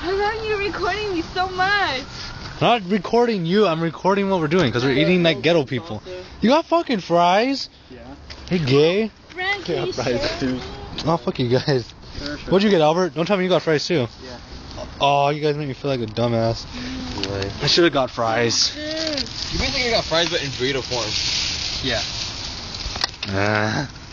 How are you recording me so much? I'm not recording you, I'm recording what we're doing because we're eating like ghetto people. You got fucking fries? Yeah. Hey, gay? Frankly, fries too. Oh, fuck you guys. Sure. What'd you get, Albert? Don't tell me you got fries too. Yeah. Oh, you guys make me feel like a dumbass. I should have got fries. You basically got fries but in burrito form. Yeah. Ah.